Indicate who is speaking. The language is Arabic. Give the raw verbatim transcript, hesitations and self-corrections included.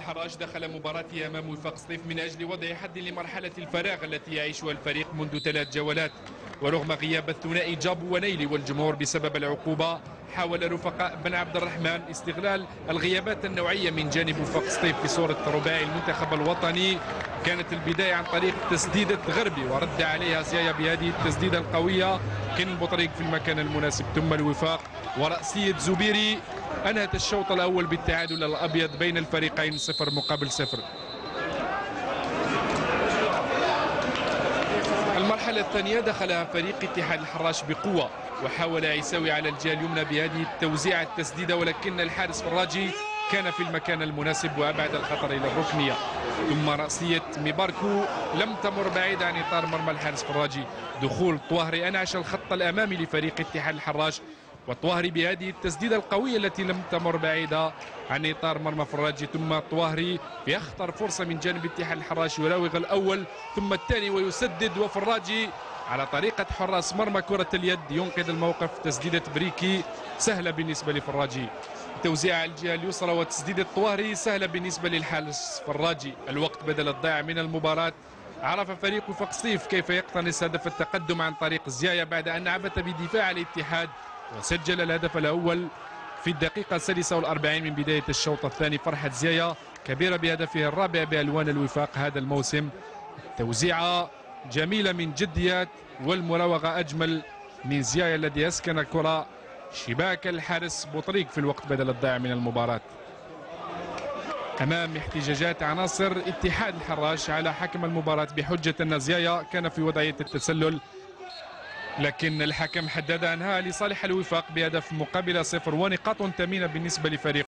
Speaker 1: الحراج دخل مباراته أمام وفاق سطيف من أجل وضع حد لمرحلة الفراغ التي يعيشها الفريق منذ ثلاث جولات. ورغم غياب الثنائي جابو ونيلي والجمهور بسبب العقوبة، حاول رفقاء بن عبد الرحمن استغلال الغيابات النوعية من جانب وفاق سطيف في صورة رباعي المنتخب الوطني. كانت البداية عن طريق تسديدة غربي ورد عليها زيايا بهذه التسديدة القوية. كان بطريق في المكان المناسب ثم الوفاق ورأسية زبيري أنهت الشوط الأول بالتعادل الأبيض بين الفريقين صفر مقابل صفر. المرحلة الثانية دخلها فريق اتحاد الحراش بقوة، وحاول عيساوي على الجهة اليمنى بهذه التوزيع التسديدة، ولكن الحارس فراجي كان في المكان المناسب وأبعد الخطر إلى الركنية. ثم رأسية ميباركو لم تمر بعيد عن إطار مرمى الحارس فراجي. دخول طواهري أنعش الخط الأمامي لفريق اتحاد الحراش، وطواهري بهذه التسديدة القوية التي لم تمر بعيدة عن إطار مرمى فراجي. ثم طواهري يخطر فرصة من جانب اتحاد الحراش يراوغ الأول ثم الثاني ويسدد، وفراجي على طريقة حراس مرمى كرة اليد ينقذ الموقف. تسديدة بريكي سهلة بالنسبة لفراجي، توزيع على الجهة اليسرى وتسديدة طواهري سهلة بالنسبة للحارس فراجي. الوقت بدل الضياع من المباراة، عرف فريق وفاق سطيف كيف يقتنص هدف التقدم عن طريق زيايا بعد أن عبث بدفاع الاتحاد وسجل الهدف الأول في الدقيقة السادسة والأربعين من بداية الشوط الثاني. فرحة زيايا كبيرة بهدفه الرابع بألوان الوفاق هذا الموسم. توزيعة جميلة من جديات والمراوغة أجمل من زيايا الذي أسكن الكرة شباك الحارس بوطريق في الوقت بدل الضائع من المباراة. أمام احتجاجات عناصر اتحاد الحراش على حكم المباراة بحجة أن زيايا كان في وضعية التسلل، لكن الحكم حدد أنها لصالح الوفاق بهدف مقابل صفر ونقاط ثمينة بالنسبة لفريق